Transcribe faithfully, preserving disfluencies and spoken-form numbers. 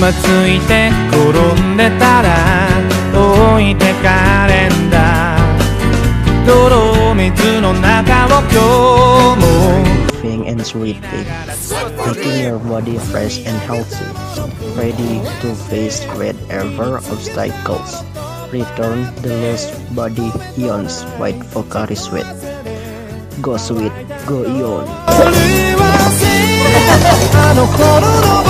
まついて転んでたら置いてかれんだ泥水の中を今日も Laughing and sweating, making your body fresh and healthy, ready to face whatever obstacles. Return the lost body Eons white Vocari sweat. Go sweet, go Eon.